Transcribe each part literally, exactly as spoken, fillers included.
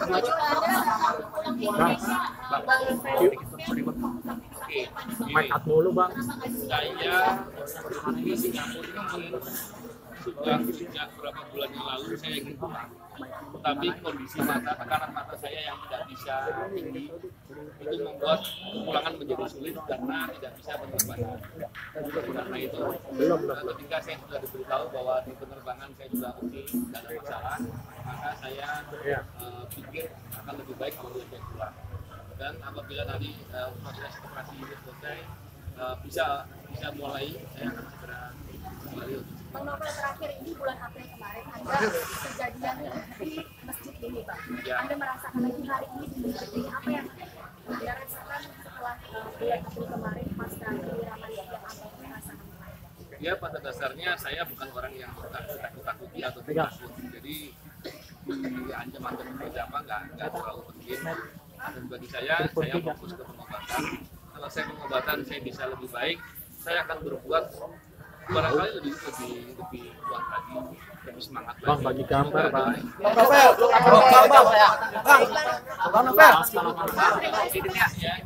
Oke, Mic up dulu bang. saya di Singapura ini sudah sejak beberapa bulan yang lalu saya ingin pulang. Tetapi kondisi mata, tekanan mata saya yang tidak bisa tinggi itu membuat kepulangan menjadi sulit karena tidak bisa penerbangan. Karena itu, ketika saya sudah diberitahu bahwa di penerbangan saya sudah oke, tidak ada masalah, maka saya uh, pikir akan lebih baik kalau saya pulang. Dan apabila nanti uh, proses operasi ini selesai, uh, bisa bisa mulai, saya akan segera kembali. Bang Novel, terakhir ini bulan April kemarin Anda kejadian di masjid ini, Bang. Ya. Anda merasakan lagi hari ini di masjid ini apa yang Anda rasakan setelah uh, bulan April kemarin pasca penyiraman yang Anda rasakan? Ya, pada dasarnya saya bukan orang yang takut-takuti atau takut. Jadi ancaman-ancaman seperti apa nggak nggak terlalu penting. Dan bagi saya, saya fokus ke pengobatan. Kalau saya pengobatan saya bisa lebih baik, saya akan berbuat barangkali lebih lebih lebih kuat lagi, lebih semangat lagi. Bang bagi gambar bang. Bang Novel, bang bang ya. Bang, bang Novel. Ya.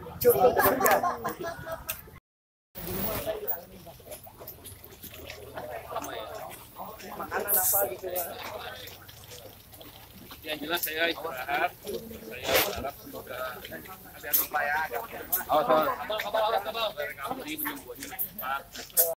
Makanan apa gitu ya? Yang jelas saya istirahat, saya berharap semoga ada yang ya. Oh, Kabel, kabel, kabel, kabel. Dari kami menyembuhkan cepat.